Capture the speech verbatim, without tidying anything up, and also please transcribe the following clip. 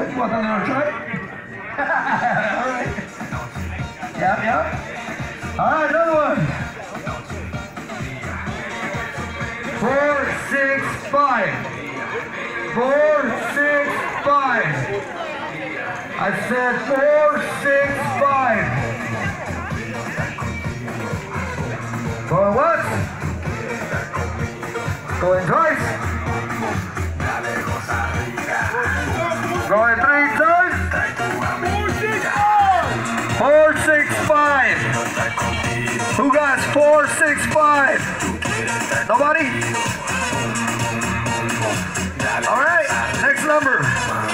You want another try? All right. Yeah, yeah. All right, another one. Four, six, five. Four, six, five. I said four, six, five. Going once. Going twice. Going three times. Four, six, five. Who got four, six, five? Nobody? All right, next number.